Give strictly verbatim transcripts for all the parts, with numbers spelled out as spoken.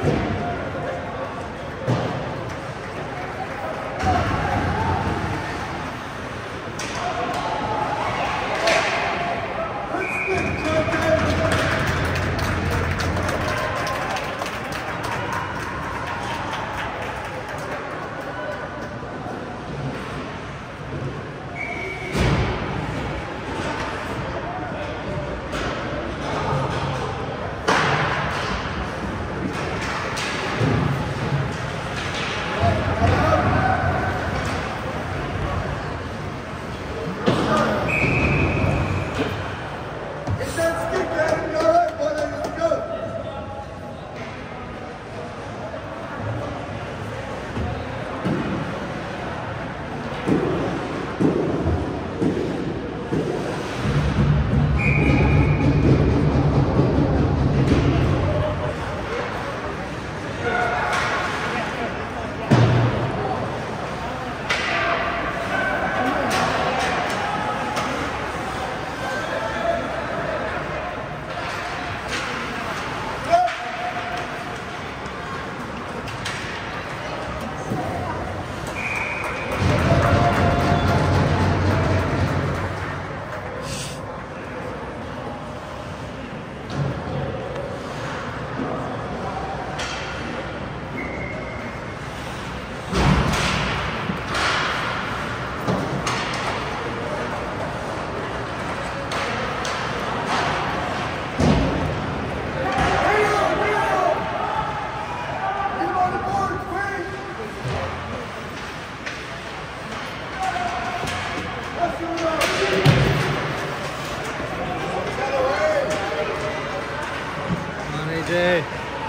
Jay.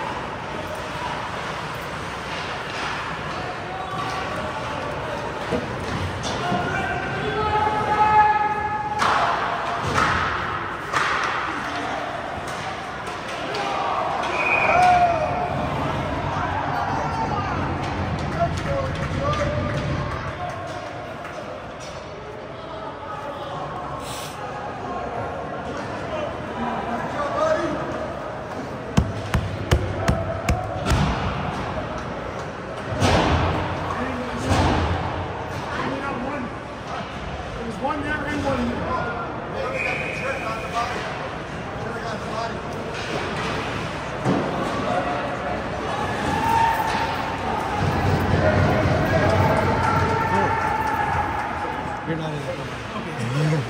You're not in it. Okay.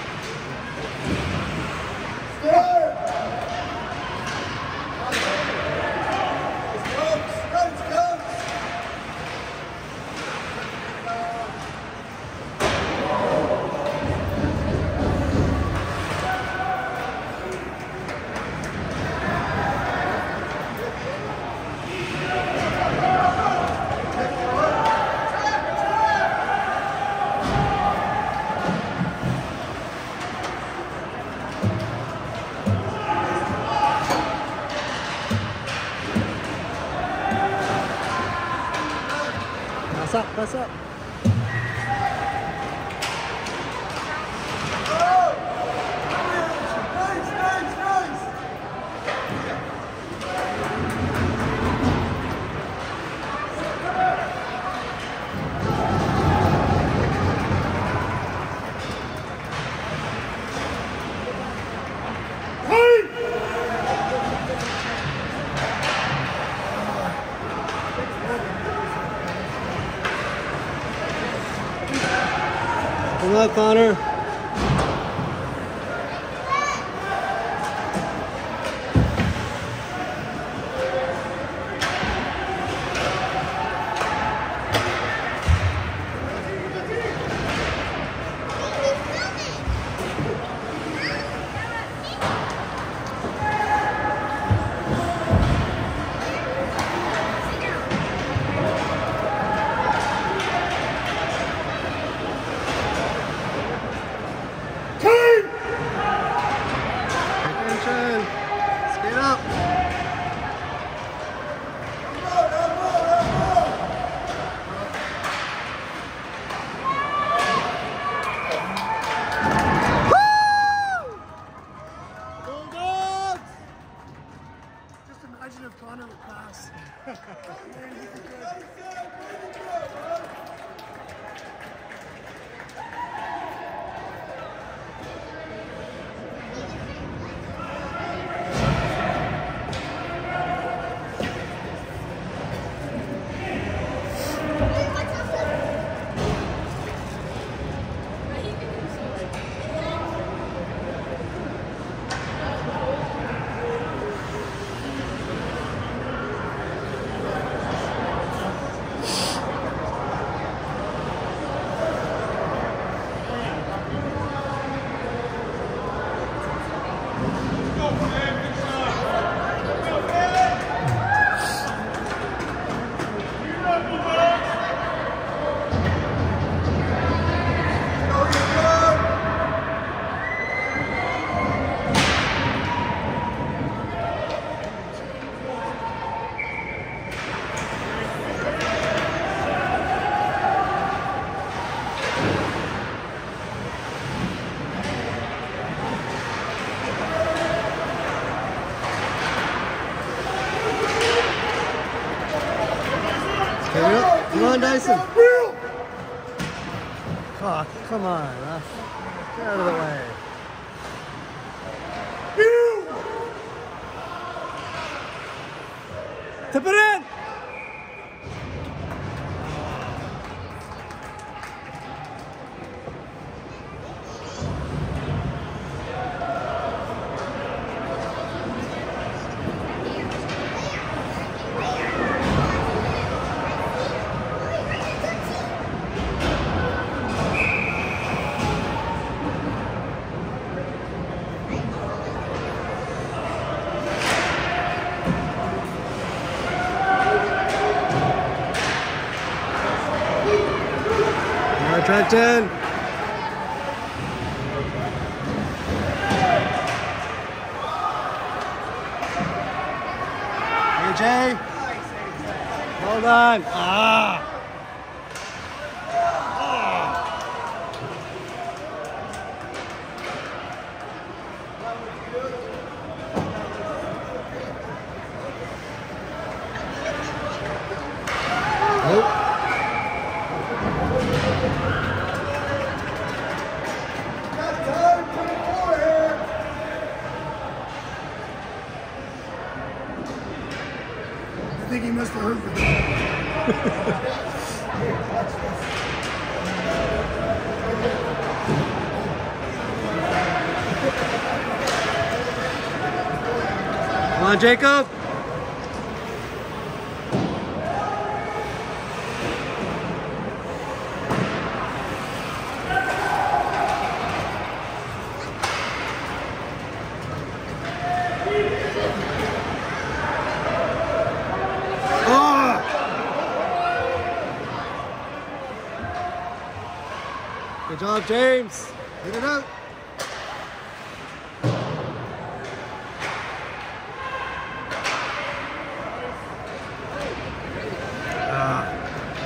Pass up, pass up. Come on, Connor. Come on, Dyson. Oh, come on. Uh, get out of the way. Tip it in. Trenton. A J. Well done. Ah. Nope. I think he must have heard from me. Come on, Jacob. Good job, James. Get it out. Ah.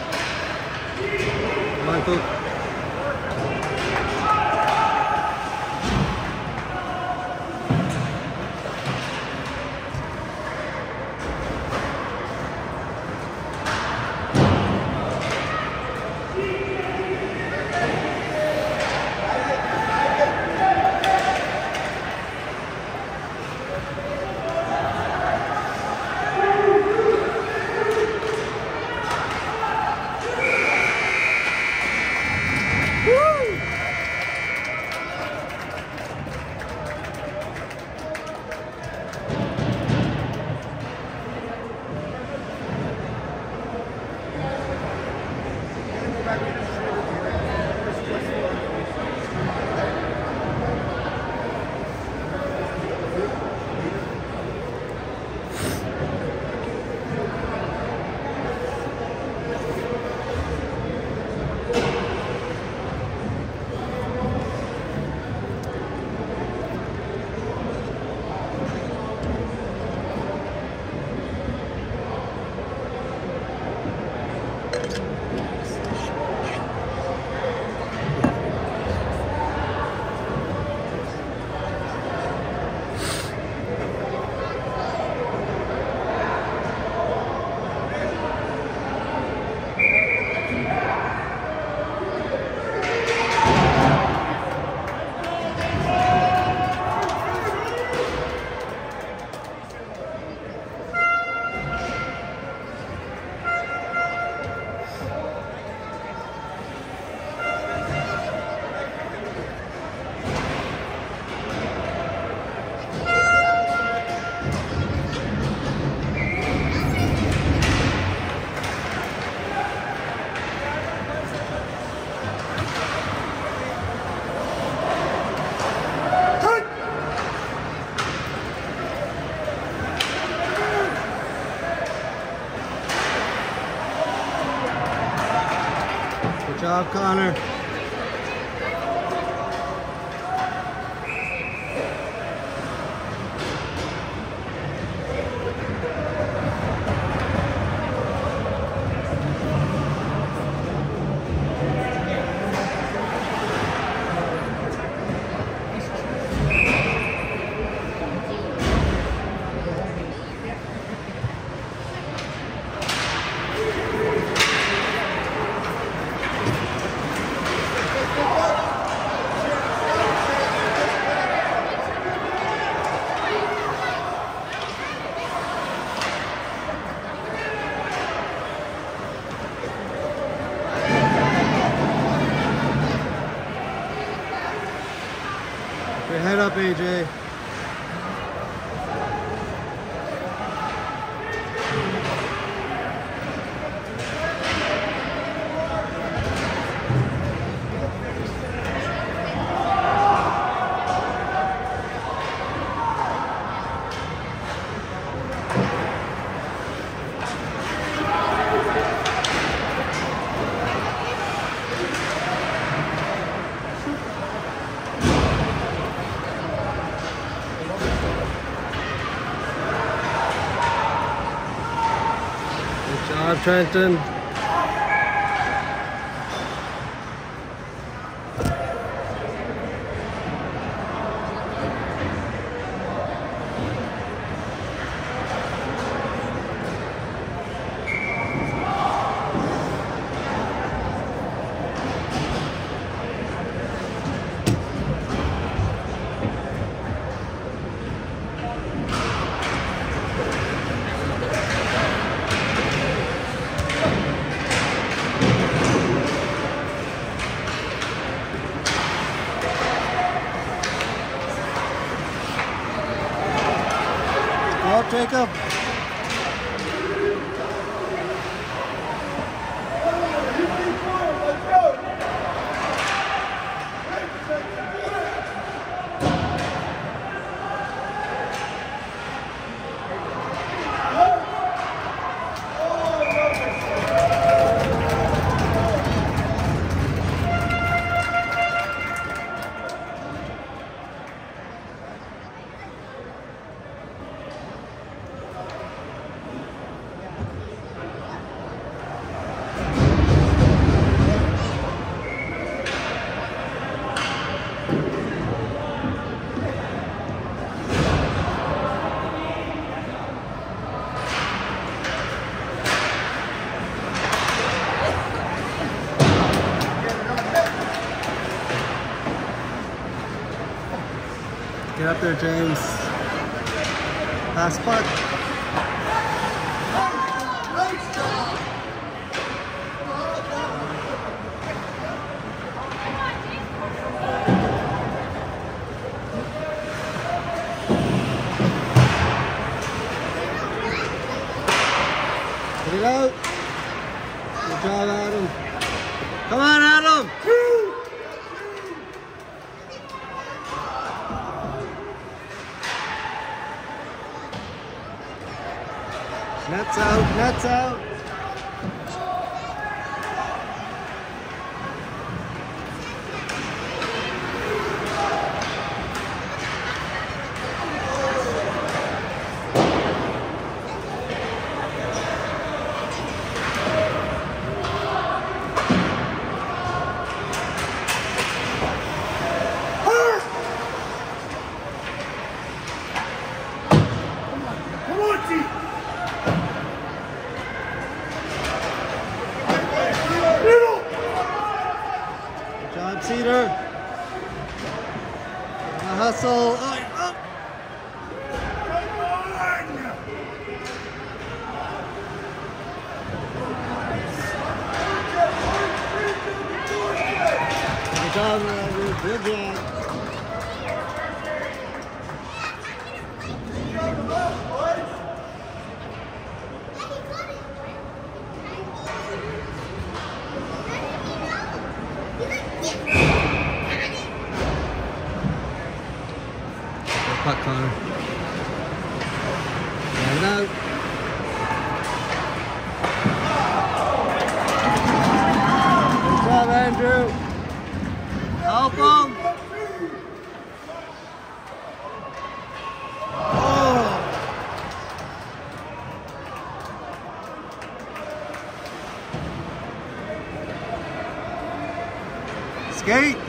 Come on, Coop. job, Connor. Your head up, A J. Good job, Trenton. Go up, Jacob. Get up there, James. Last putt. Put it out. Good job, Adam. Come on, Adam. Nets out, nets out. Come on, T. Good job, Cedar. A hustle. Oh, oh. Good job, Roger. Good job. Putt, Connor. Stand out. Good job, Ed. Andrew. Help him. Oh. Skate.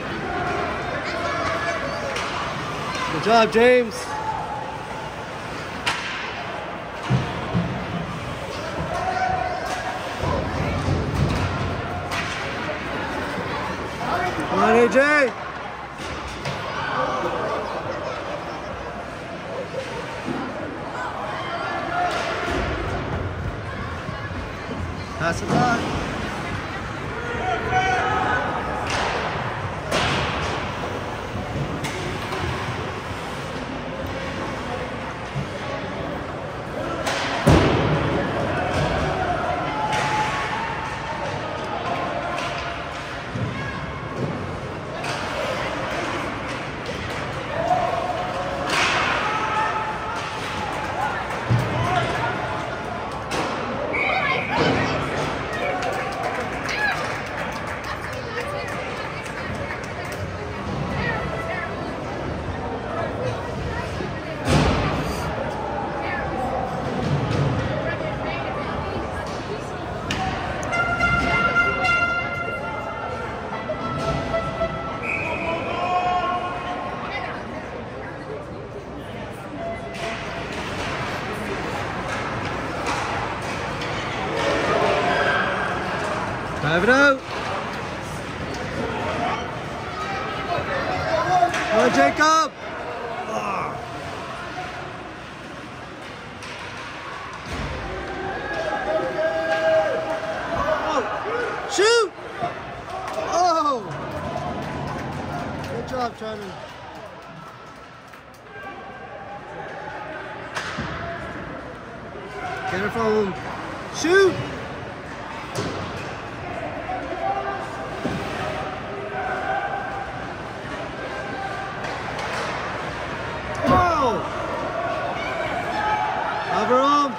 Good job, James. Come on, A J. Pass it back. Drive it out. Come on, Jacob. Oh. Oh. Shoot. Oh. Good job, Charlie. Get it from him. Shoot. Cover him.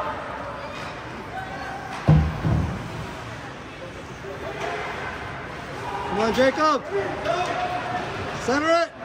Come on, Jacob. Center it.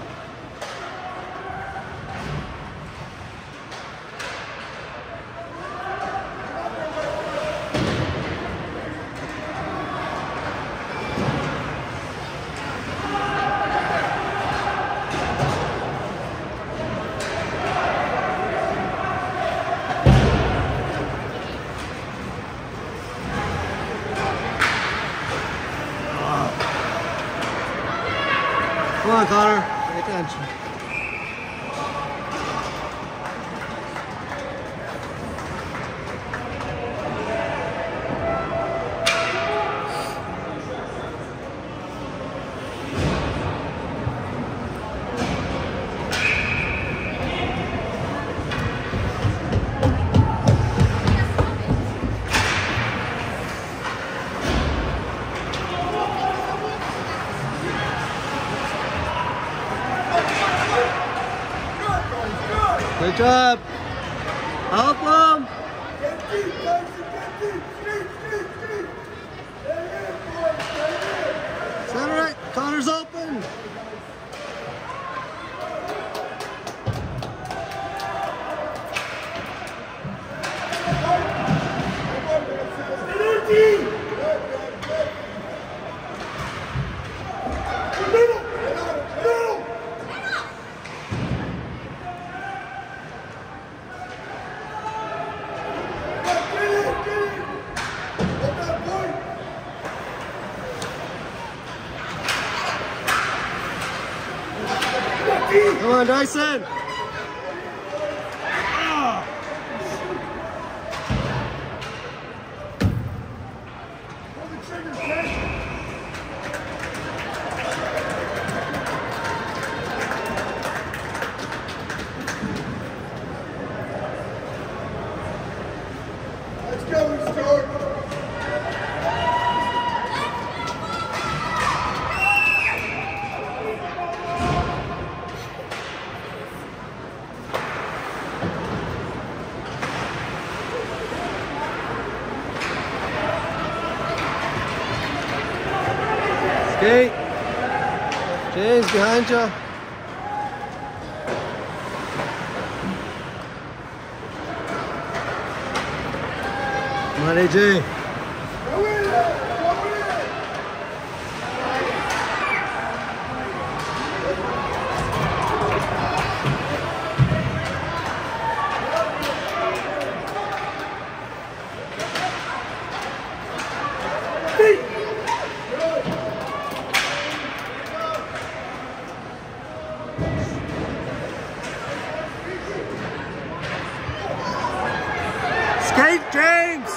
Come on, Connor. Pay attention. Good job. Help him. Center it. Connor's open. Come on, Dyson. Oh. Let's go, Stuart. Skate. James, behind you. Come on, A J. Skate, James!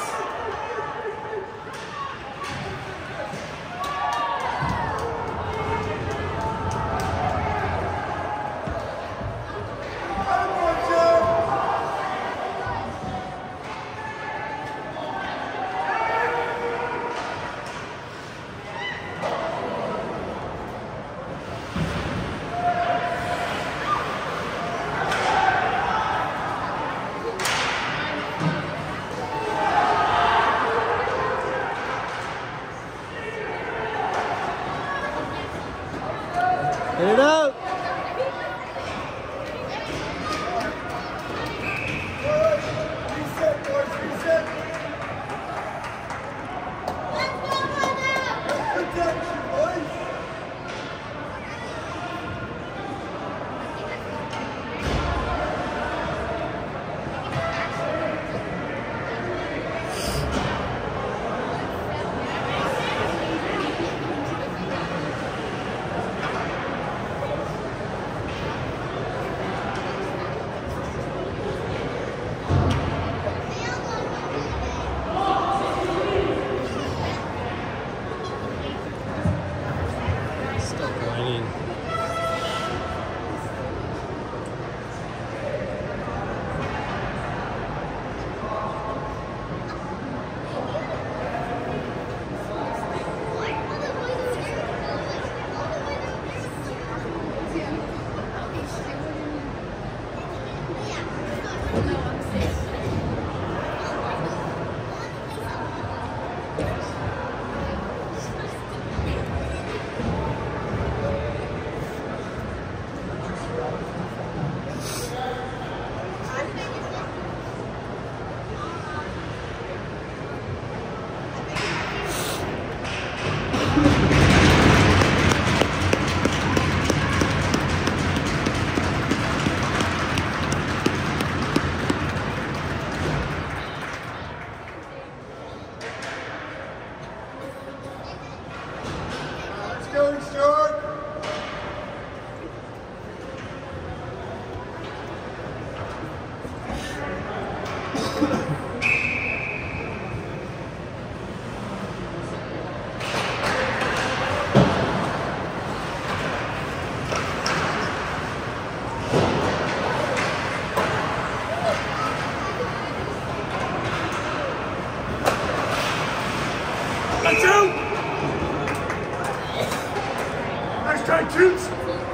Get it out! Reset, boys, reset. Protection, boys. Stop whining. Let's go, Stuart. Let's go! Nice try, Toots!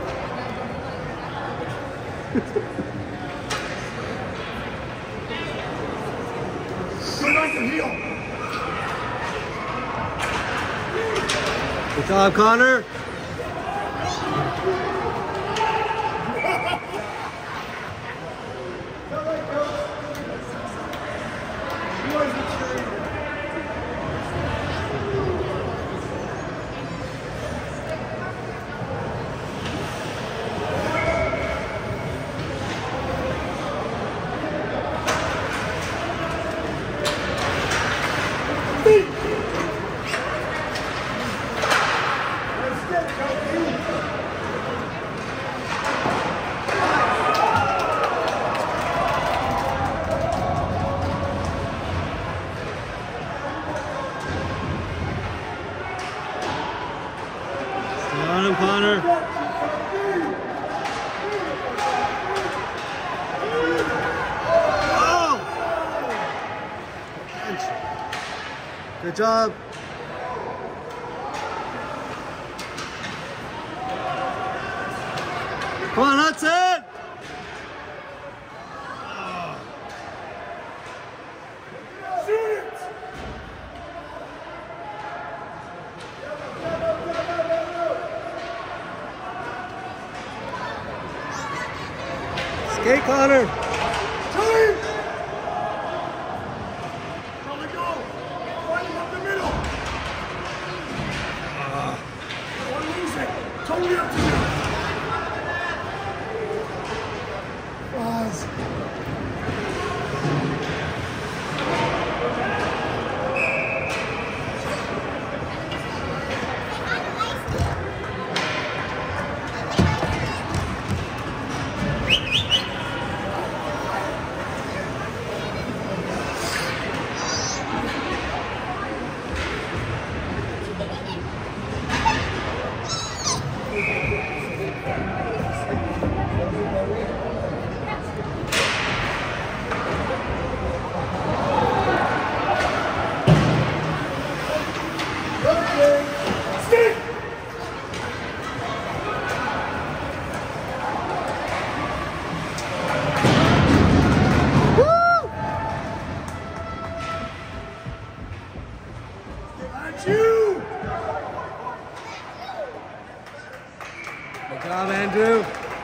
Go nice and heel! Good job, Connor. Stay on him, Connor. Oh! Good job. Come on, that's it! Shoot it! Connor. Time! Charlie, go! Find him up the middle! Uh, don't lose it. Totally up to you. Pause. You! Good job, Andrew.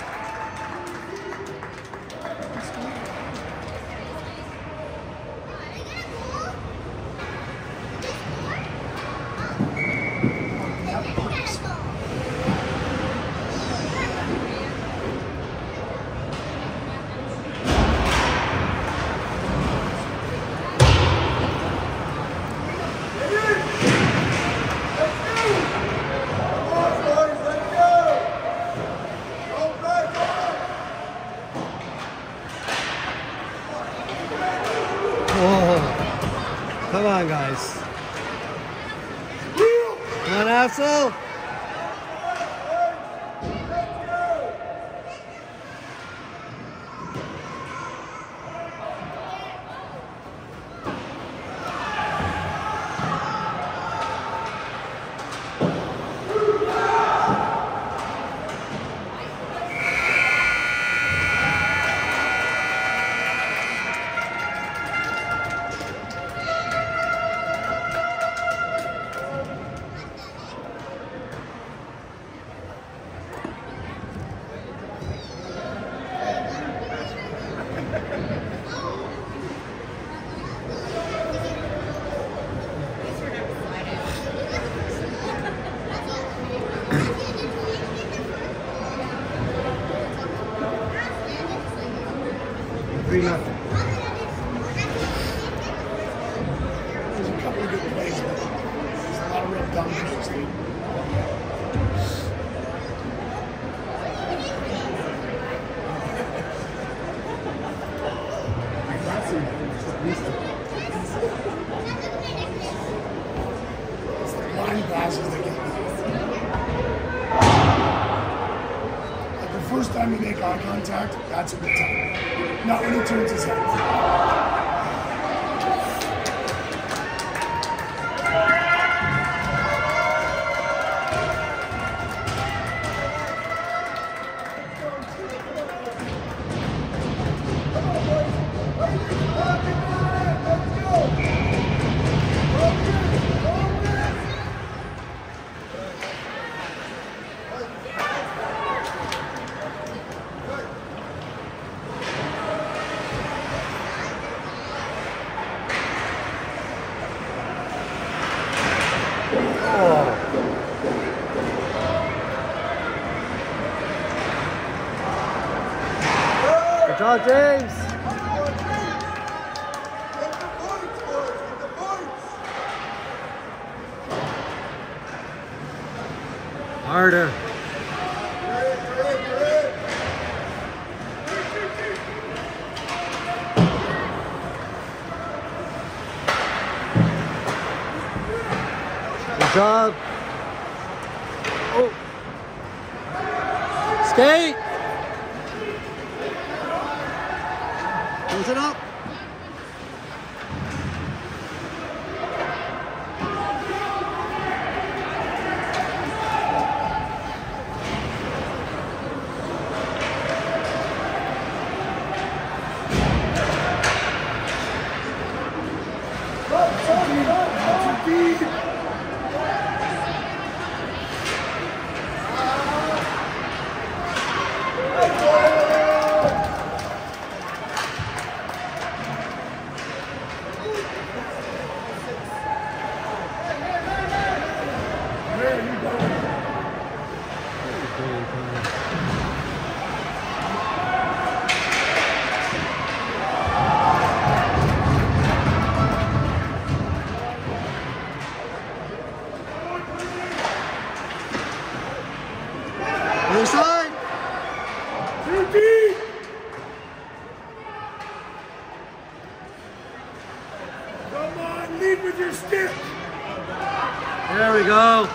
Whoa. Come on, guys. Come on, Axel. Three nothing. There's a couple of good plays, but there's a lot of real dumb things, dude. It's the line passes that get me. Like the first time you make eye contact, that's a good time. Not when he turns his head. Good job, James. Harder. Good job. Oh. Skate. Close it up. with your stick. There we go.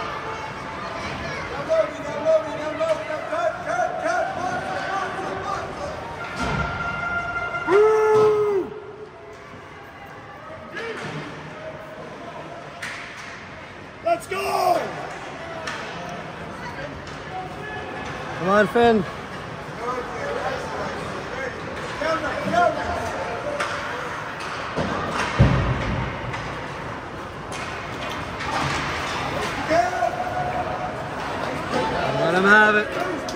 Woo! Let's go! Come on, Finn. Let him have it.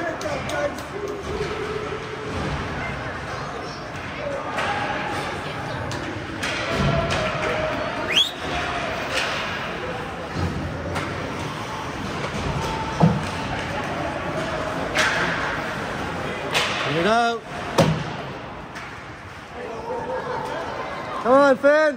Here we go. Come on, Finn.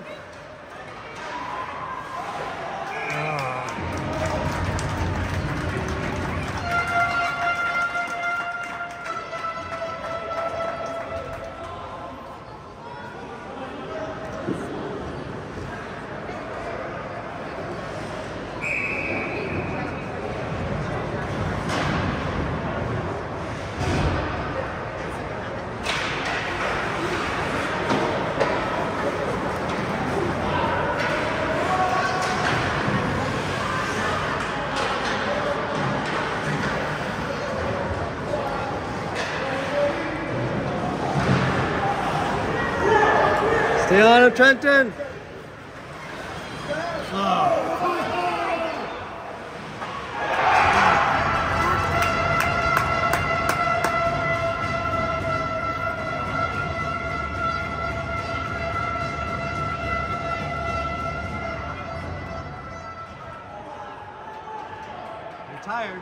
Stay on him, Trenton. Oh. You're tired.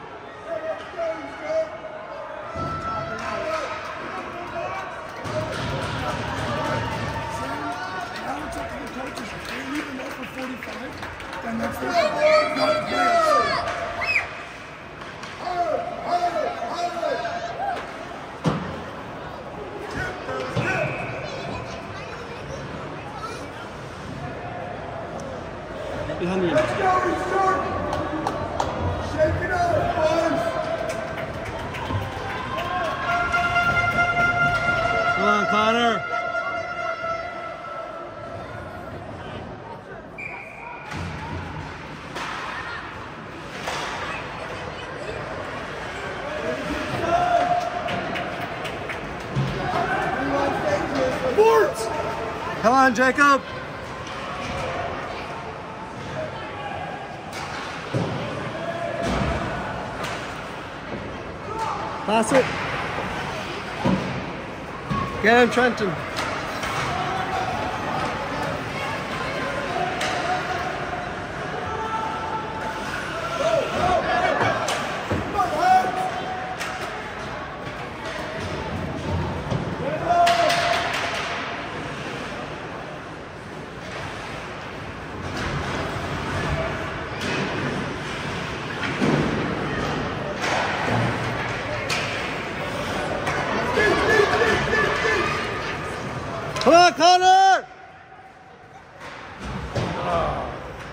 And that's the not fair. Behind you. Let's go, restart. Shake it up, boys. Come on, Connor. Come on, Jacob. Pass it. Get him, Trenton. Come on, Connor! Oh.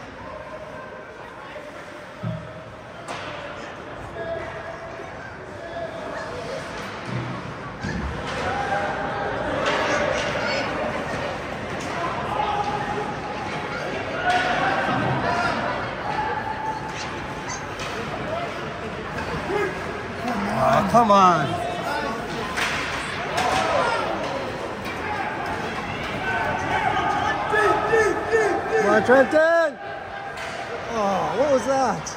Oh, come on. Come on, Trenton! Oh, what was that?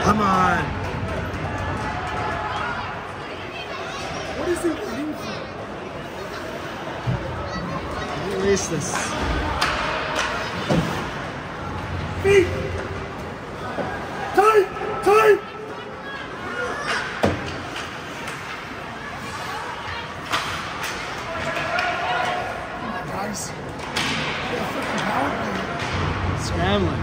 Come on. What is he waiting for? Erase this. Feet! Tight! Tight! Come on, guys. Get a freaking power play. Scrambling.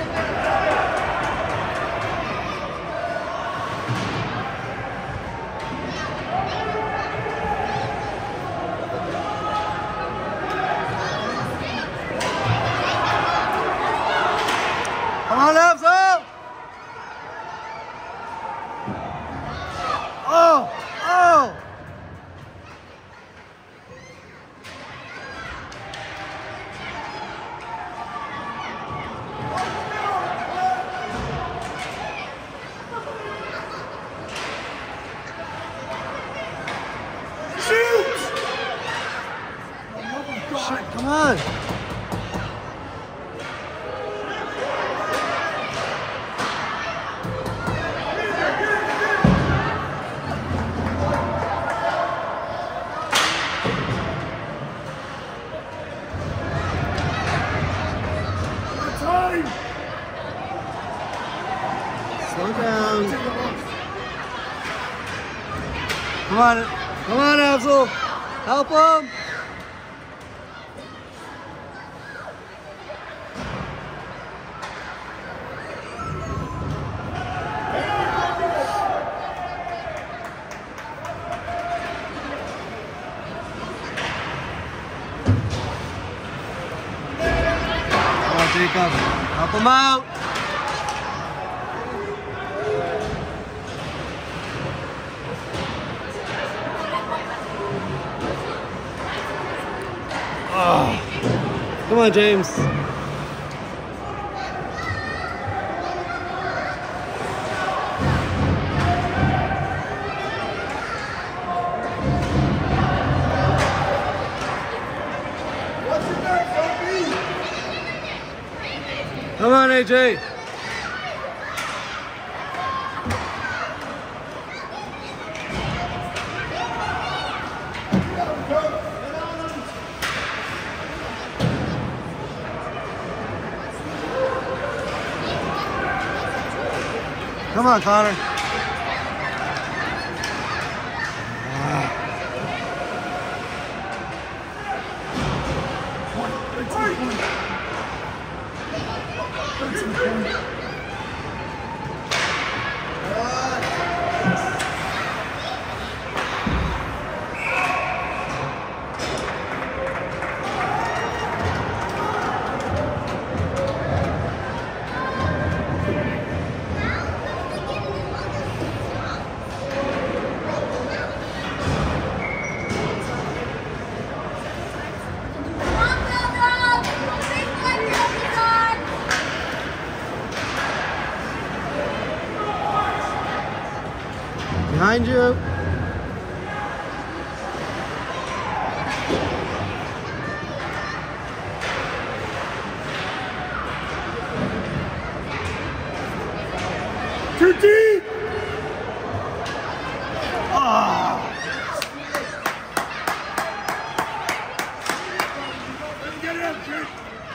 Come on, Absel! Oh! Oh! Shoot! For the love of God. Shit, come on! Time! Slow down. Come on, come on, Absel. Help him. Oh, Jacob, help him out. Oh. Come on, James. What's your next, Sophie? Come on, A J. Come on, Connor. Behind you. Too deep! Oh. Get in, kid!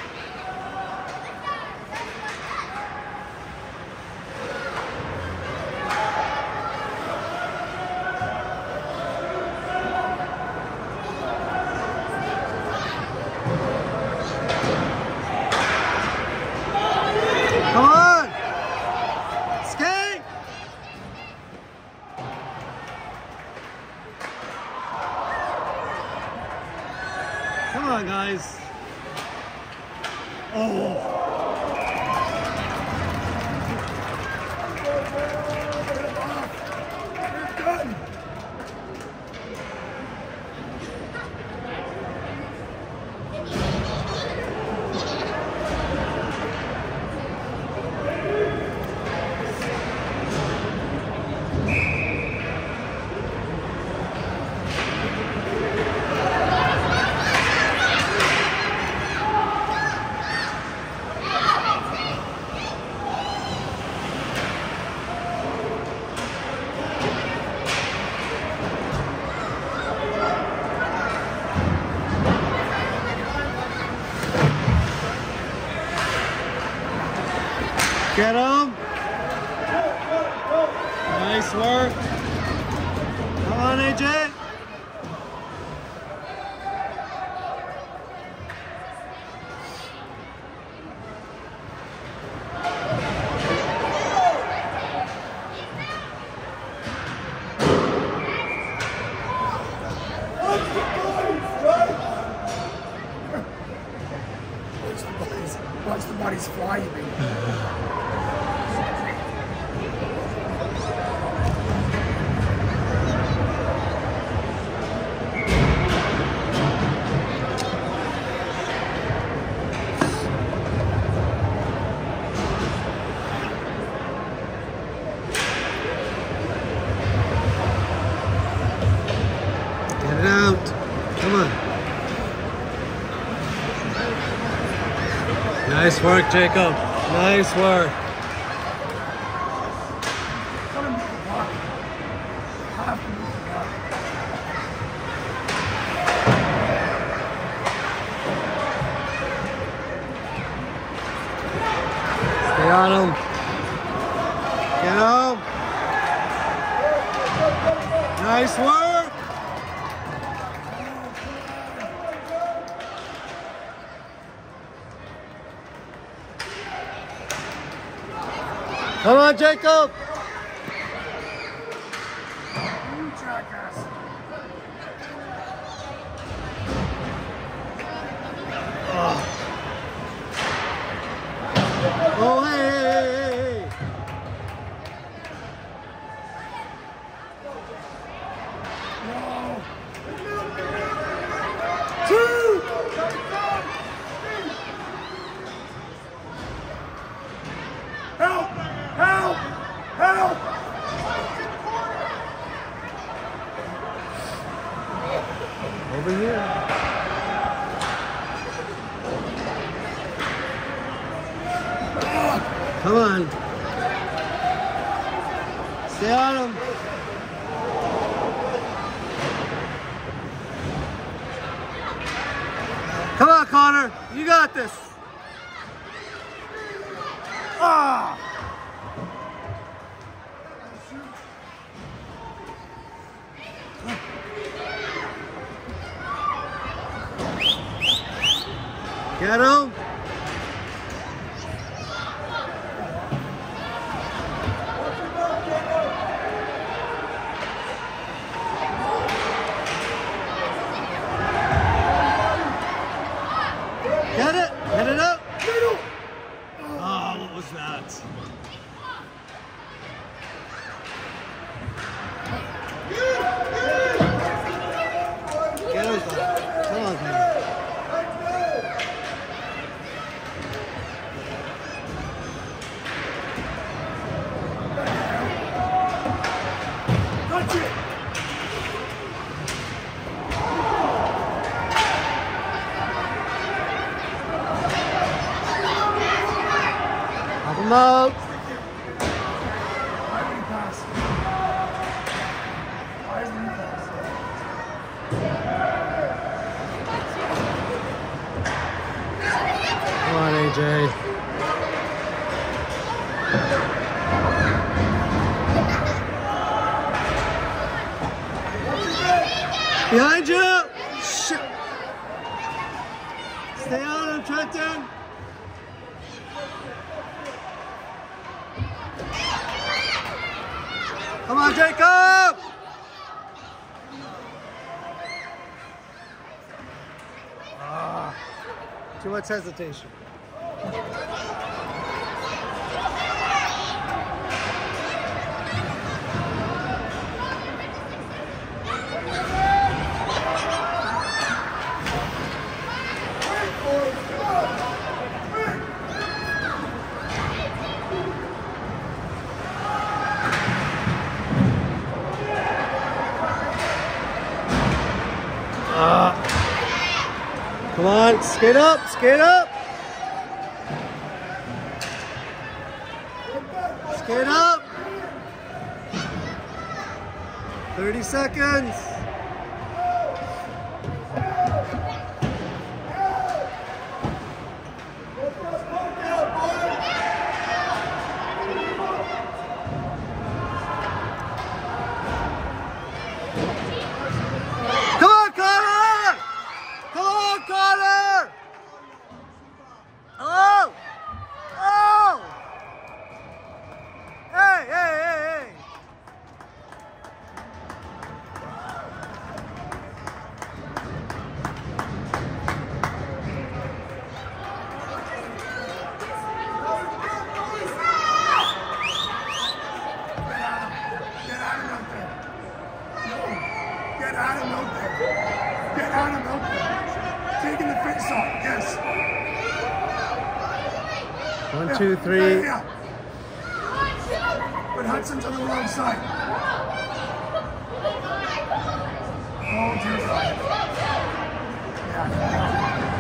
Come on. Skate. Come on, guys. Oh. Done! Get him. Nice work. Come on, A J. Watch the bodies fly, you mean. Get it out. Come on. Nice work, Jacob. Nice work. Stay on him. Get him. Nice work. Come on, Jacob! You jackass. Oh, oh hey, hey, hey, hey, hey. No. Two. Help! Help! Help! Over here. Come on. Stay on him. Come on, Connor. You got this. Ah! Get him. Get it. Get it up. Oh, what was that? Get him. Come on, man. Come up. Come on, A J. Behind you. Shit. Stay on him, Trenton. Come on, Jacob! Ah, too much hesitation. Uh, come on, skate up, skate up. Skate up. thirty seconds. One, two, three. Yeah, yeah. But Hudson's on the wrong side. Oh, dear God. Yeah.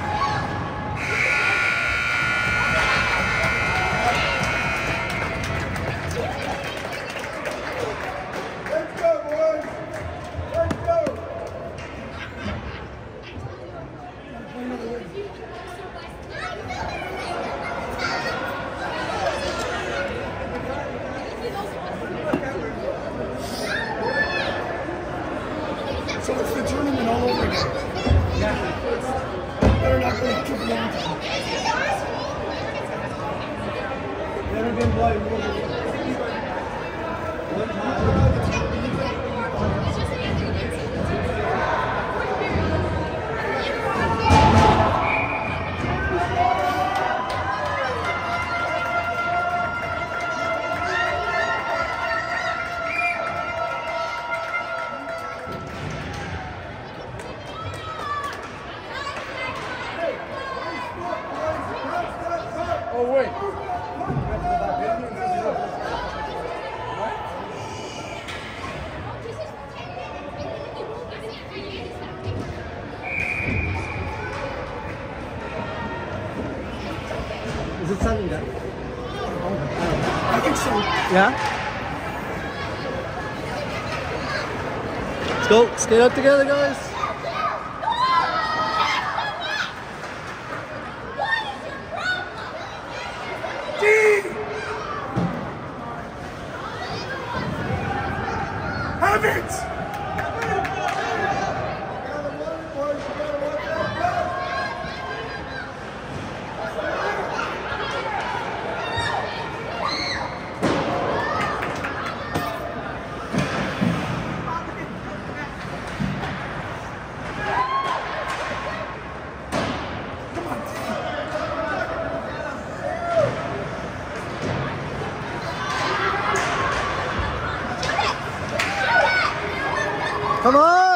So it's the tournament all over again. Yeah. Better not go to triple overtime. Never been bloody. One time. Oh, wait. Is it something that? I think so. Yeah? Let's go. Let's get up together, guys. D! Have it! Come on!